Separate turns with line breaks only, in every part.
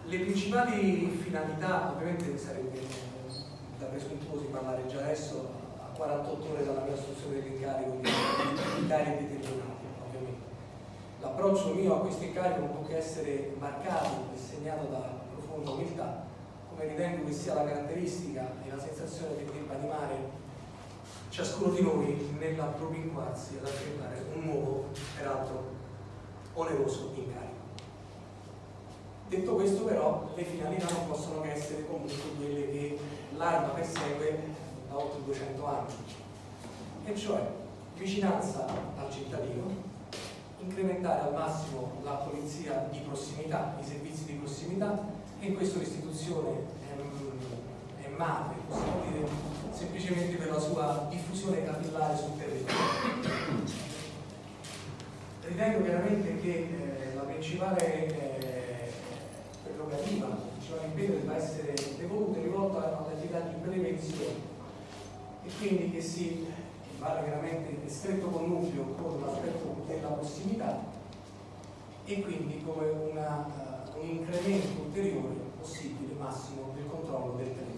Le principali finalità, ovviamente sarebbe da presuntuosi parlare già adesso a 48 ore dalla mia assunzione dell'incarico di incarichi determinati, ovviamente. L'approccio mio a questo incarico non può che essere marcato e segnato da profonda umiltà, come ritengo che sia la caratteristica e la sensazione che debba animare ciascuno di noi nell'appropinquarsi ad affrontare un nuovo, peraltro oneroso incarico. Detto questo, però, le finalità non possono che essere comunque quelle che l'AIMA persegue da oltre 200 anni, e cioè vicinanza al cittadino, incrementare al massimo la polizia di prossimità, i servizi di prossimità, e in questo l'istituzione è madre, possiamo dire, semplicemente per la sua diffusione capillare sul territorio. Ritengo chiaramente che la principale prerogativa, il principale impegno debba essere devoluto e rivolto all'attività di prevenzione, e quindi che si vada veramente in stretto connubio con l'aspetto della prossimità, e quindi come un incremento ulteriore possibile, massimo, del controllo del territorio.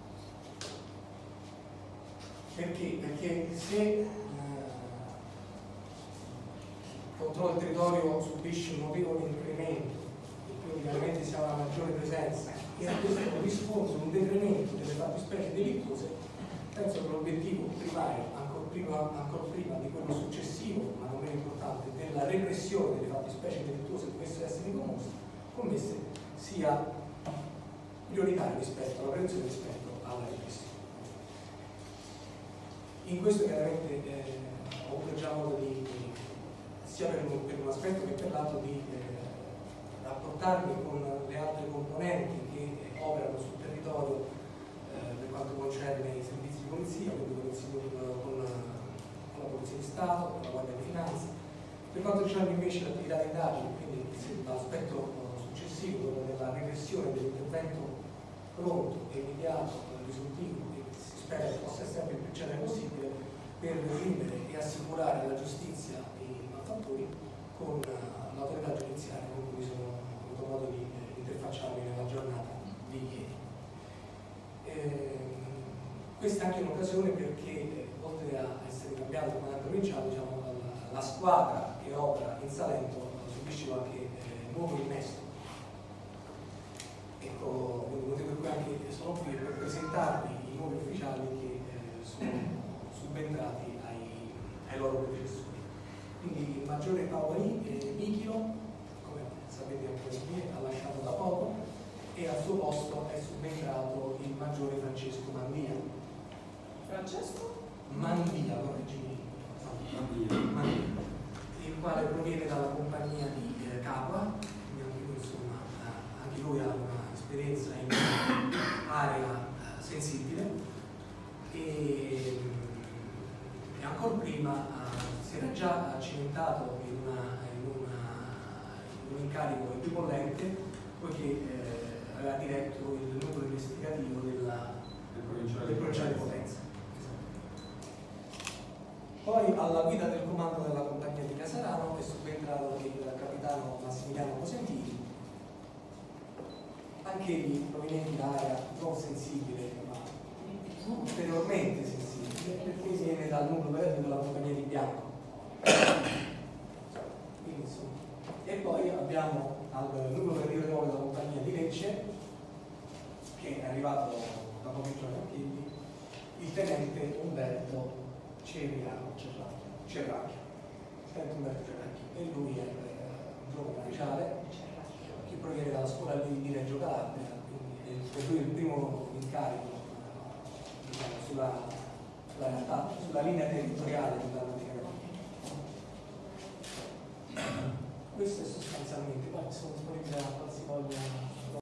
Perché? Perché se il controllo del territorio subisce un notevole incremento e quindi veramente si ha una maggiore presenza, e a questo risponde un decremento delle fattispecie delittuose, penso che l'obiettivo primario, ancora prima di quello successivo, ma non meno importante, della repressione delle fattispecie delittuose che dovessero essere commesse, sia prioritario rispetto alla prevenzione, rispetto alla repressione. In questo chiaramente ho avuto già modo sia per un aspetto che per l'altro, di rapportarmi con le altre componenti che operano sul territorio per quanto concerne i servizi di polizia, quindi con la Polizia di Stato, con la Guardia di Finanza. Per quanto riguarda invece l'attività di indagine, quindi l'aspetto successivo, quello della repressione dell'intervento pronto, immediato, risolutivo, che si spera che possa essere sempre il più celere possibile, per reprimere e assicurare alla giustizia i malfattori con l'autorità giudiziaria con cui sono avuto modo di interfacciarmi nella giornata di ieri. Questa è anche un'occasione perché, oltre a essere cambiato il comandante provinciale, diciamo, la squadra che opera in Salento subisce qualche nuovo innesto. Ecco, quindi il motivo per cui anche sono qui per presentarvi i nuovi ufficiali che sono subentrati ai loro predecessori. Quindi il maggiore Paoli Michio, come sapete anche voi, ha lasciato da poco, e al suo posto è subentrato il maggiore Francesco Mandia.
Francesco?
Mandia, correggimi. Mandia, il quale proviene dalla compagnia di Capua, quindi anche lui, insomma, anche lui ha un'esperienza in area sensibile, e ancora prima si era già cimentato in un incarico equipollente, poiché aveva diretto il numero investigativo del provinciale di Potenza. Poi alla guida del comando della compagnia di Casarano è subentrato il capitano Massimiliano Cosentini, anche egli proveniente da area non sensibile, ma ulteriormente sensibile, perché viene dal numero operativo della compagnia di Bianco. Quindi, insomma. E poi abbiamo al numero operativo della compagnia di Lecce, che è arrivato da pochi giorni a Chiedi, il tenente Umberto Cerracchio. E lui è un giovane ufficiale che proviene dalla scuola di Reggio Calabria, quindi per lui è il primo incarico, diciamo, sulla linea territoriale della Navigazione. Questo è sostanzialmente, poi sono disponibile a qualsivoglia